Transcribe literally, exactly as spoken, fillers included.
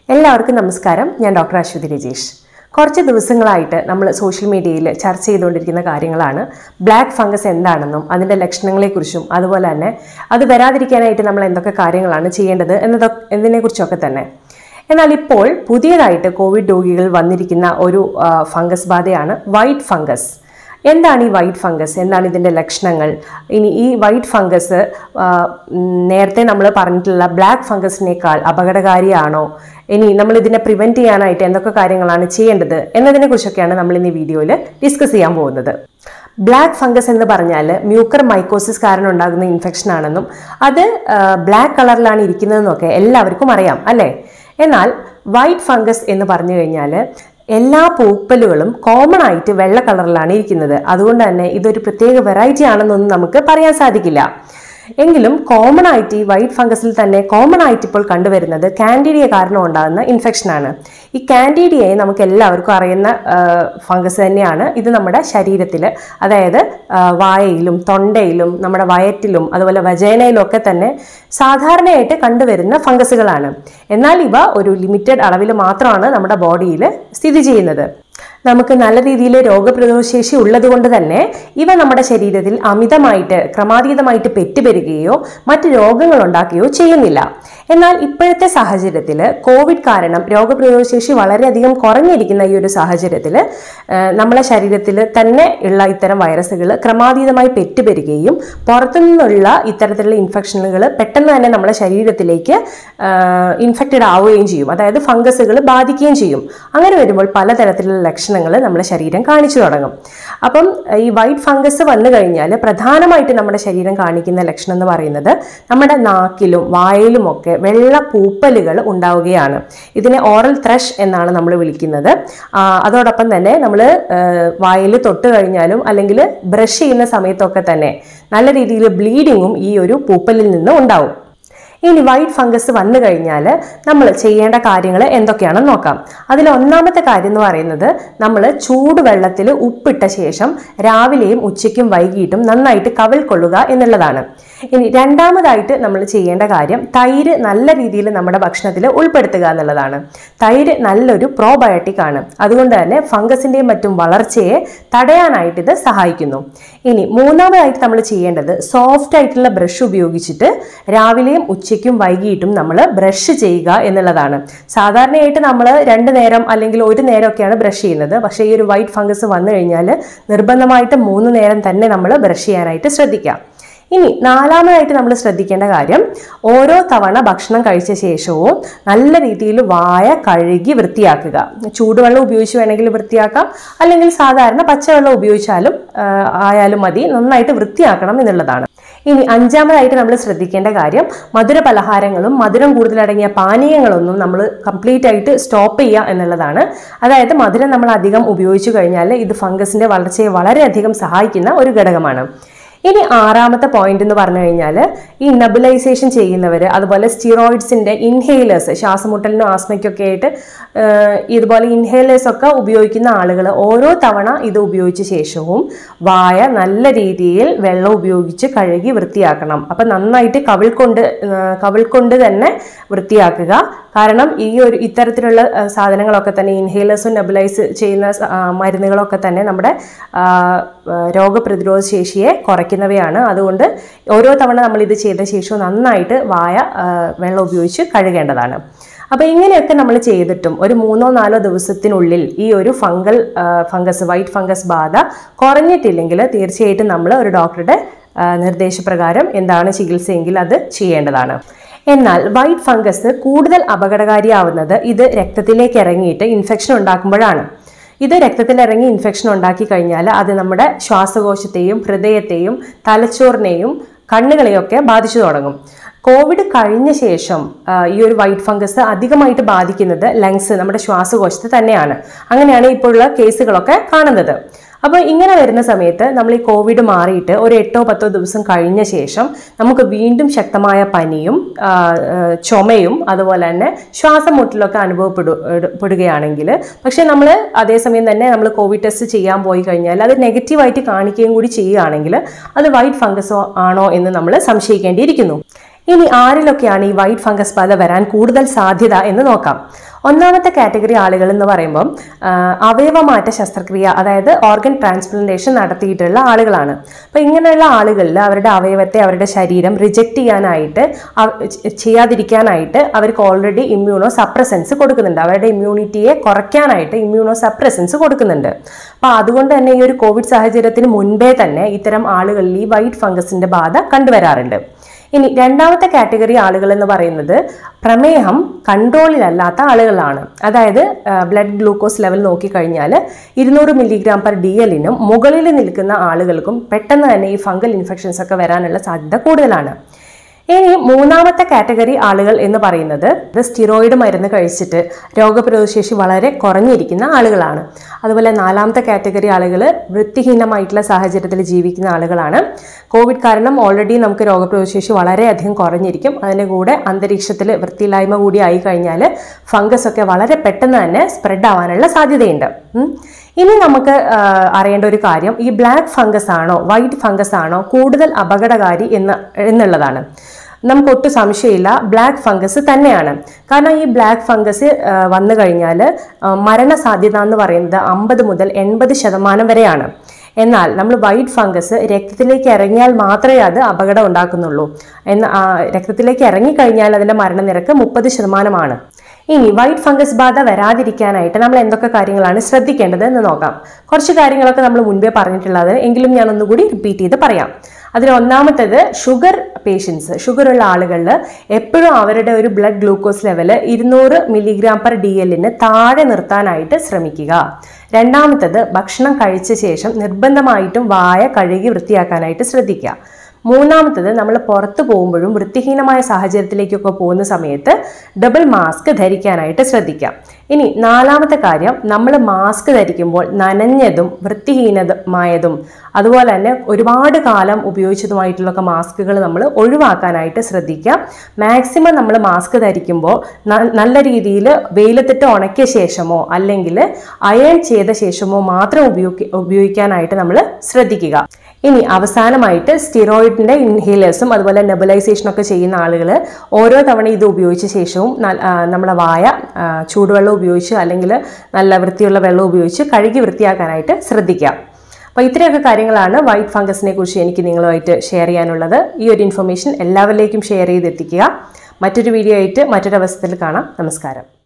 എല്ലാവർക്കും നമസ്കാരം. ഞാൻ ഡോക്ടർ അശ്വതി രജേഷ്. കുറച്ച് ദിവസങ്ങളായിട്ട് നമ്മൾ സോഷ്യൽ മീഡിയയിൽ ചർച്ച ചെയ്തുകൊണ്ടിരിക്കുന്ന കാര്യങ്ങളാണ് ബ്ലാക്ക് ഫംഗസ് എന്താണെന്നും അതിൻ്റെ ലക്ഷണങ്ങളെക്കുറിച്ചും അതുപോലെ തന്നെ അത് വരാതിരിക്കാനായിട്ട് നമ്മൾ എന്തൊക്കെ കാര്യങ്ങളാണ് ചെയ്യേണ്ടത് എന്നതൊ എന്നതിനെക്കുറിച്ചൊക്കെ തന്നെ. എന്നാൽ ഇപ്പോൾ പുതിയതായിട്ട് കോവിഡ് രോഗികൾ വന്നിരിക്കുന്ന ഒരു ഫംഗസ് ബാധയാണ് വൈറ്റ് ഫംഗസ്. എന്താണ് ഈ വൈറ്റ് ഫംഗസ്? എന്താണ് ഇതിൻ്റെ ലക്ഷണങ്ങൾ? ഇനി ഈ വൈറ്റ് ഫംഗസ് നേരത്തെ നമ്മൾ പറഞ്ഞിട്ടുള്ള ബ്ലാക്ക് ഫംഗസിനേക്കാൾ അപകടകാരിയാണോ? ഇനി നമ്മൾ ഇതിനെ പ്രിവെൻറ്റ് ചെയ്യാനായിട്ട് എന്തൊക്കെ കാര്യങ്ങളാണ് ചെയ്യേണ്ടത് എന്നതിനെ കുറിച്ചൊക്കെയാണ് നമ്മൾ ഇന്ന് ഈ വീഡിയോയിൽ ഡിസ്കസ് ചെയ്യാൻ പോകുന്നത്. ബ്ലാക്ക് ഫംഗസ് എന്ന് പറഞ്ഞാൽ മ്യൂക്കർ മൈക്കോസിസ് കാരണം ഉണ്ടാകുന്ന ഇൻഫെക്ഷൻ ആണെന്നും അത് ബ്ലാക്ക് കളറിലാണ് ഇരിക്കുന്നതെന്നൊക്കെ എല്ലാവർക്കും അറിയാം അല്ലേ? എന്നാൽ വൈറ്റ് ഫംഗസ് എന്ന് പറഞ്ഞു കഴിഞ്ഞാൽ എല്ലാ പൂപ്പലുകളും കോമൺ ആയിട്ട് വെള്ള കളറിലാണ് ഇരിക്കുന്നത്. അതുകൊണ്ട് തന്നെ ഇതൊരു പ്രത്യേക വെറൈറ്റി ആണെന്നൊന്നും നമുക്ക് പറയാൻ സാധിക്കില്ല. എങ്കിലും കോമൺ ആയിട്ട് ഈ വൈറ്റ് ഫംഗസിൽ തന്നെ കോമൺ ആയിട്ട് ഇപ്പോൾ കണ്ടുവരുന്നത് കാൻഡിഡിയ കാരണം ഉണ്ടാകുന്ന ഇൻഫെക്ഷനാണ്. ഈ കാൻഡിഡിയയെ നമുക്ക് എല്ലാവർക്കും അറിയുന്ന ഫംഗസ് തന്നെയാണ്. ഇത് നമ്മുടെ ശരീരത്തിൽ, അതായത് വായയിലും തൊണ്ടയിലും നമ്മുടെ വയറ്റിലും അതുപോലെ വജൈനയിലും ഒക്കെ തന്നെ സാധാരണയായിട്ട് കണ്ടുവരുന്ന ഫംഗസുകളാണ്. എന്നാൽ ഇവ ഒരു ലിമിറ്റഡ് അളവിൽ മാത്രമാണ് നമ്മുടെ ബോഡിയിൽ സ്ഥിതി ചെയ്യുന്നത്. നമുക്ക് നല്ല രീതിയിൽ രോഗപ്രതിരോധ ശേഷി ഉള്ളത് കൊണ്ട് തന്നെ ഇവ നമ്മുടെ ശരീരത്തിൽ അമിതമായിട്ട് ക്രമാതീതമായിട്ട് പെറ്റുപെരുകയോ മറ്റ് രോഗങ്ങൾ ഉണ്ടാക്കുകയോ ചെയ്യുന്നില്ല. എന്നാൽ ഇപ്പോഴത്തെ സാഹചര്യത്തിൽ കോവിഡ് കാരണം രോഗപ്രതിരോധ ശേഷി വളരെയധികം കുറഞ്ഞിരിക്കുന്ന ഈ ഒരു സാഹചര്യത്തിൽ നമ്മളെ ശരീരത്തിൽ തന്നെ ഉള്ള ഇത്തരം വൈറസുകൾ ക്രമാതീതമായി പെറ്റുപെരുകയും പുറത്തുനിന്നുള്ള ഇത്തരത്തിലുള്ള ഇൻഫെക്ഷനുകൾ പെട്ടെന്ന് തന്നെ നമ്മുടെ ശരീരത്തിലേക്ക് ഇൻഫെക്റ്റഡ് ആവുകയും ചെയ്യും, അതായത് ഫംഗസുകൾ ബാധിക്കുകയും ചെയ്യും. അങ്ങനെ വരുമ്പോൾ പലതരത്തിലുള്ള ലക്ഷണങ്ങൾ നമ്മുടെ ശരീരം കാണിച്ചു തുടങ്ങും. അപ്പം ഈ വൈറ്റ് ഫംഗസ് വന്നു കഴിഞ്ഞാൽ പ്രധാനമായിട്ട് നമ്മുടെ ശരീരം കാണിക്കുന്ന ലക്ഷണം എന്ന് പറയുന്നത് നമ്മുടെ നാക്കിലും വായയിലും ഒക്കെ വെള്ള പൂപ്പലുകൾ ഉണ്ടാവുകയാണ്. ഇതിനെ ഓറൽ ത്രഷ് എന്നാണ് നമ്മൾ വിളിക്കുന്നത്. അതോടൊപ്പം തന്നെ നമ്മൾ വായിൽ തൊട്ട് കഴിഞ്ഞാലും അല്ലെങ്കിൽ ബ്രഷ് ചെയ്യുന്ന സമയത്തൊക്കെ തന്നെ നല്ല രീതിയിൽ ബ്ലീഡിങ്ങും ഈ ഒരു പൂപ്പലിൽ നിന്ന് ഉണ്ടാവും. ഇനി വൈറ്റ് ഫംഗസ് വന്നു കഴിഞ്ഞാൽ നമ്മൾ ചെയ്യേണ്ട കാര്യങ്ങൾ എന്തൊക്കെയാണെന്ന് നോക്കാം. അതിൽ ഒന്നാമത്തെ കാര്യം എന്ന് പറയുന്നത് നമ്മൾ ചൂടുവെള്ളത്തിൽ ഉപ്പിട്ട ശേഷം രാവിലെയും ഉച്ചയ്ക്കും വൈകിട്ടും നന്നായിട്ട് കവിൾ കൊള്ളുക എന്നുള്ളതാണ്. ഇനി രണ്ടാമതായിട്ട് നമ്മൾ ചെയ്യേണ്ട കാര്യം തൈര് നല്ല രീതിയിൽ നമ്മുടെ ഭക്ഷണത്തിൽ ഉൾപ്പെടുത്തുക എന്നുള്ളതാണ്. തൈര് നല്ലൊരു പ്രോബയോട്ടിക് ആണ്. അതുകൊണ്ട് തന്നെ ഫംഗസിൻ്റെയും മറ്റും വളർച്ചയെ തടയാനായിട്ട് ഇത് സഹായിക്കുന്നു. ഇനി മൂന്നാമതായിട്ട് നമ്മൾ ചെയ്യേണ്ടത് സോഫ്റ്റ് ആയിട്ടുള്ള ബ്രഷ് ഉപയോഗിച്ചിട്ട് രാവിലെയും ഉച്ചയ്ക്കും വൈകിട്ടും നമ്മൾ ബ്രഷ് ചെയ്യുക എന്നുള്ളതാണ്. സാധാരണയായിട്ട് നമ്മൾ രണ്ട് നേരം അല്ലെങ്കിൽ ഒരു നേരമൊക്കെയാണ് ബ്രഷ് ചെയ്യുന്നത്. പക്ഷേ ഈ ഒരു വൈറ്റ് ഫംഗസ് വന്നു കഴിഞ്ഞാൽ നിർബന്ധമായിട്ട് മൂന്ന് നേരം തന്നെ നമ്മൾ ബ്രഷ് ചെയ്യാനായിട്ട് ശ്രദ്ധിക്കാം. ഇനി നാലാമതായിട്ട് നമ്മൾ ശ്രദ്ധിക്കേണ്ട കാര്യം ഓരോ തവണ ഭക്ഷണം കഴിച്ച ശേഷവും നല്ല രീതിയിൽ വായ കഴുകി വൃത്തിയാക്കുക. ചൂടുവെള്ളം ഉപയോഗിച്ച് വേണമെങ്കിൽ വൃത്തിയാക്കാം, അല്ലെങ്കിൽ സാധാരണ പച്ചവെള്ളം ഉപയോഗിച്ചാലും ആയാലും മതി. നന്നായിട്ട് വൃത്തിയാക്കണം എന്നുള്ളതാണ്. ഇനി അഞ്ചാമതായിട്ട് നമ്മൾ ശ്രദ്ധിക്കേണ്ട കാര്യം മധുര പലഹാരങ്ങളും മധുരം കൂടുതലടങ്ങിയ പാനീയങ്ങളൊന്നും നമ്മൾ കംപ്ലീറ്റ് ആയിട്ട് സ്റ്റോപ്പ് ചെയ്യുക എന്നുള്ളതാണ്. അതായത് മധുരം നമ്മൾ അധികം ഉപയോഗിച്ചു കഴിഞ്ഞാൽ ഇത് ഫംഗസിന്റെ വളർച്ചയെ വളരെയധികം സഹായിക്കുന്ന ഒരു ഘടകമാണ്. ഇനി ആറാമത്തെ പോയിന്റ് എന്ന് പറഞ്ഞു കഴിഞ്ഞാൽ ഈ നെബുലൈസേഷൻ ചെയ്യുന്നവർ, അതുപോലെ സ്റ്റിറോയിഡ്സിന്റെ ഇൻഹേലേഴ്സ്, ശ്വാസമുട്ടലിനും ആസ്മയ്ക്കൊക്കെ ആയിട്ട് ഇതുപോലെ ഇൻഹേലേഴ്സ് ഒക്കെ ഉപയോഗിക്കുന്ന ആളുകൾ ഓരോ തവണ ഇത് ഉപയോഗിച്ച ശേഷവും വായ നല്ല രീതിയിൽ വെള്ളം ഉപയോഗിച്ച് കഴുകി വൃത്തിയാക്കണം. അപ്പം നന്നായിട്ട് കവിൾ കൊണ്ട് കവിൾ കൊണ്ട് തന്നെ വൃത്തിയാക്കുക. കാരണം ഈ ഒരു ഇത്തരത്തിലുള്ള സാധനങ്ങളൊക്കെ തന്നെ ഇൻഹേലേഴ്സും നെബുലൈസ് ചെയ്യുന്ന മരുന്നുകളൊക്കെ തന്നെ നമ്മുടെ രോഗപ്രതിരോധ ശേഷിയെ കുറയ്ക്കുന്നവയാണ്. അതുകൊണ്ട് ഓരോ തവണ നമ്മൾ ഇത് ചെയ്ത ശേഷവും നന്നായിട്ട് വായ വെള്ളം ഉപയോഗിച്ച് കഴുകേണ്ടതാണ്. അപ്പോൾ ഇങ്ങനെയൊക്കെ നമ്മൾ ചെയ്തിട്ടും ഒരു മൂന്നോ നാലോ ദിവസത്തിനുള്ളിൽ ഈ ഒരു ഫംഗൽ ഫംഗസ് വൈറ്റ് ഫംഗസ് ബാധ കുറഞ്ഞിട്ടില്ലെങ്കിൽ തീർച്ചയായിട്ടും നമ്മൾ ഒരു ഡോക്ടറുടെ നിർദ്ദേശപ്രകാരം എന്താണ് ചികിത്സയെങ്കിൽ അത് ചെയ്യേണ്ടതാണ്. എന്നാൽ വൈറ്റ് ഫംഗസ് കൂടുതൽ അപകടകാരിയാവുന്നത് ഇത് രക്തത്തിലേക്ക് ഇറങ്ങിയിട്ട് ഇൻഫെക്ഷൻ ഉണ്ടാക്കുമ്പോഴാണ്. ഇത് രക്തത്തിലിറങ്ങി ഇൻഫെക്ഷൻ ഉണ്ടാക്കി കഴിഞ്ഞാൽ അത് നമ്മുടെ ശ്വാസകോശത്തെയും ഹൃദയത്തെയും തലച്ചോറിനെയും കണ്ണുകളെയൊക്കെ ബാധിച്ചു തുടങ്ങും. കോവിഡ് കഴിഞ്ഞ ശേഷം ഈ ഒരു വൈറ്റ് ഫംഗസ് അധികമായിട്ട് ബാധിക്കുന്നത് ലങ്സ്, നമ്മുടെ ശ്വാസകോശത്തെ തന്നെയാണ്. അങ്ങനെയാണ് ഇപ്പോഴുള്ള കേസുകളൊക്കെ കാണുന്നത്. അപ്പോൾ ഇങ്ങനെ വരുന്ന സമയത്ത് നമ്മൾ ഈ കോവിഡ് മാറിയിട്ട് ഒരു എട്ടോ പത്തോ ദിവസം കഴിഞ്ഞ ശേഷം നമുക്ക് വീണ്ടും ശക്തമായ പനിയും ചുമയും അതുപോലെ തന്നെ ശ്വാസം മുട്ടലൊക്കെ അനുഭവപ്പെടുകയാണെങ്കിൽ, പക്ഷെ നമ്മൾ അതേസമയം തന്നെ നമ്മൾ കോവിഡ് ടെസ്റ്റ് ചെയ്യാൻ പോയി കഴിഞ്ഞാൽ അത് നെഗറ്റീവായിട്ട് കാണിക്കുകയും കൂടി ചെയ്യുകയാണെങ്കിൽ അത് വൈറ്റ് ഫംഗസോ ആണോ എന്ന് നമ്മൾ സംശയിക്കേണ്ടിയിരിക്കുന്നു. ഇനി ആരിലൊക്കെയാണ് ഈ വൈറ്റ് ഫംഗസ് ബാധ വരാൻ കൂടുതൽ സാധ്യത എന്ന് നോക്കാം. ഒന്നാമത്തെ കാറ്റഗറി ആളുകൾ എന്ന് പറയുമ്പം അവയവമാറ്റ ശസ്ത്രക്രിയ, അതായത് ഓർഗൻ ട്രാൻസ്പ്ലാന്റേഷൻ നടത്തിയിട്ടുള്ള ആളുകളാണ്. അപ്പോൾ ഇങ്ങനെയുള്ള ആളുകളിൽ അവരുടെ അവയവത്തെ, അവരുടെ ശരീരം റിജക്റ്റ് ചെയ്യാനായിട്ട് ചെയ്യാതിരിക്കാനായിട്ട് അവർക്ക് ഓൾറെഡി ഇമ്മ്യൂണോ സപ്രസൻസ് കൊടുക്കുന്നുണ്ട്. അവരുടെ ഇമ്മ്യൂണിറ്റിയെ കുറയ്ക്കാനായിട്ട് ഇമ്മ്യൂണോ സപ്രസൻസ് കൊടുക്കുന്നുണ്ട്. അപ്പോൾ അതുകൊണ്ട് തന്നെ ഈ ഒരു കോവിഡ് സാഹചര്യത്തിന് മുൻപേ തന്നെ ഇത്തരം ആളുകളിൽ ഈ വൈറ്റ് ഫംഗസിന്റെ ബാധ കണ്ടുവരാറുണ്ട്. ഇനി രണ്ടാമത്തെ കാറ്റഗറി ആളുകൾ എന്ന് പറയുന്നത് പ്രമേഹം കൺട്രോളിലല്ലാത്ത ആളുകളാണ്. അതായത് ബ്ലഡ് ഗ്ലൂക്കോസ് ലെവൽ നോക്കിക്കഴിഞ്ഞാൽ ഇരുന്നൂറ് മില്ലിഗ്രാം പെർ ഡി എല്ലിനും മുകളിൽ നിൽക്കുന്ന ആളുകൾക്കും പെട്ടെന്ന് തന്നെ ഈ ഫംഗൽ ഇൻഫെക്ഷൻസ് ഒക്കെ വരാനുള്ള സാധ്യത കൂടുതലാണ്. ഇനി മൂന്നാമത്തെ കാറ്റഗറി ആളുകൾ എന്ന് പറയുന്നത് സ്റ്റിറോയിഡ് മരുന്ന് കഴിച്ചിട്ട് രോഗപ്രതിരോധശേഷി വളരെ കുറഞ്ഞിരിക്കുന്ന ആളുകളാണ്. അതുപോലെ നാലാമത്തെ കാറ്റഗറി ആളുകൾ വൃത്തിഹീനമായിട്ടുള്ള സാഹചര്യത്തിൽ ജീവിക്കുന്ന ആളുകളാണ്. കോവിഡ് കാരണം ഓൾറെഡി നമുക്ക് രോഗപ്രതിരോധശേഷി വളരെയധികം കുറഞ്ഞിരിക്കും. അതിൻ്റെ കൂടെ അന്തരീക്ഷത്തിൽ വൃത്തിയില്ലായ്മ കൂടി ആയി കഴിഞ്ഞാൽ ഫംഗസ് ഒക്കെ വളരെ പെട്ടെന്ന് തന്നെ സ്പ്രെഡ് ആവാനുള്ള സാധ്യതയുണ്ട്. ഇനി നമുക്ക് അറിയേണ്ട ഒരു കാര്യം, ഈ ബ്ലാക്ക് ഫംഗസ് ആണോ വൈറ്റ് ഫംഗസ് ആണോ കൂടുതൽ അപകടകാരി എന്ന് എന്നുള്ളതാണ്. നമുക്ക് ഒട്ടും സംശയമില്ല, ബ്ലാക്ക് ഫംഗസ് തന്നെയാണ്. കാരണം ഈ ബ്ലാക്ക് ഫംഗസ് വന്നു കഴിഞ്ഞാൽ മരണസാധ്യത എന്ന് പറയുന്നത് അമ്പത് മുതൽ എൺപത് ശതമാനം വരെയാണ്. എന്നാൽ നമ്മൾ വൈറ്റ് ഫംഗസ് രക്തത്തിലേക്ക് ഇറങ്ങിയാൽ മാത്രമേ അത് അപകടം ഉണ്ടാക്കുന്നുള്ളൂ. എന്നാൽ രക്തത്തിലേക്ക് ഇറങ്ങിക്കഴിഞ്ഞാൽ അതിൻ്റെ മരണനിരക്ക് മുപ്പത് ശതമാനമാണ്. ഇനി വൈറ്റ് ഫംഗസ് ബാധ വരാതിരിക്കാനായിട്ട് നമ്മൾ എന്തൊക്കെ കാര്യങ്ങളാണ് ശ്രദ്ധിക്കേണ്ടത് എന്ന് നോക്കാം. കുറച്ച് കാര്യങ്ങളൊക്കെ നമ്മൾ മുൻപേ പറഞ്ഞിട്ടുള്ളത്, എങ്കിലും ഞാൻ ഒന്നുകൂടി റിപ്പീറ്റ് ചെയ്ത് പറയാം. അതിൽ ഒന്നാമത്തേത് ഷുഗർ പേഷ്യൻസ്, ഷുഗർ ഉള്ള ആളുകളിൽ എപ്പോഴും അവരുടെ ഒരു ബ്ലഡ് ഗ്ലൂക്കോസ് ലെവല് ഇരുന്നൂറ് മില്ലിഗ്രാം പെർ ഡി എല്ലിന് താഴെ നിർത്താനായിട്ട് ശ്രമിക്കുക. രണ്ടാമത്തേത് ഭക്ഷണം കഴിച്ച ശേഷം നിർബന്ധമായിട്ടും വായ കഴുകി വൃത്തിയാക്കാനായിട്ട് ശ്രദ്ധിക്കുക. മൂന്നാമത്തേത് നമ്മൾ പുറത്തു പോകുമ്പോഴും വൃത്തിഹീനമായ സാഹചര്യത്തിലേക്കൊക്കെ പോകുന്ന സമയത്ത് ഡബിൾ മാസ്ക് ധരിക്കാനായിട്ട് ശ്രദ്ധിക്കാം. ഇനി നാലാമത്തെ കാര്യം, നമ്മൾ മാസ്ക് ധരിക്കുമ്പോൾ നനഞ്ഞതും വൃത്തിഹീനമായതും അതുപോലെ തന്നെ ഒരുപാട് കാലം ഉപയോഗിച്ചതുമായിട്ടുള്ള മാസ്കുകൾ നമ്മൾ ഒഴിവാക്കാനായിട്ട് ശ്രദ്ധിക്കാം. മാക്സിമം നമ്മൾ മാസ്ക് ധരിക്കുമ്പോൾ നല്ല രീതിയിൽ വെയിലത്തിട്ട് ഉണക്കിയ ശേഷമോ അല്ലെങ്കിൽ അയൺ ചെയ്ത ശേഷമോ മാത്രം ഉപയോഗി ഉപയോഗിക്കാനായിട്ട് നമ്മൾ ശ്രദ്ധിക്കുക. ഇനി അവസാനമായിട്ട് സ്റ്റിറോയിഡിന്റെ ഇൻഹേലേഴ്സും അതുപോലെ നെബുലൈസേഷൻ ഒക്കെ ചെയ്യുന്ന ആളുകൾ ഓരോ തവണ ഇത് ഉപയോഗിച്ച ശേഷവും നമ്മുടെ വായ ചൂടുവെള്ളം ഉപയോഗിച്ച് അല്ലെങ്കിൽ നല്ല വൃത്തിയുള്ള വെള്ളം ഉപയോഗിച്ച് കഴുകി വൃത്തിയാക്കാനായിട്ട് ശ്രദ്ധിക്കാം. അപ്പോൾ ഇത്രയൊക്കെ കാര്യങ്ങളാണ് വൈറ്റ് ഫംഗസിനെ കുറിച്ച് എനിക്ക് നിങ്ങളുമായിട്ട് ഷെയർ ചെയ്യാനുള്ളത്. ഈ ഒരു ഇൻഫർമേഷൻ എല്ലാവരിലേക്കും ഷെയർ ചെയ്തെത്തിക്കുക. മറ്റൊരു വീഡിയോ ആയിട്ട് മറ്റൊരു അവസരത്തിൽ കാണാം. നമസ്കാരം.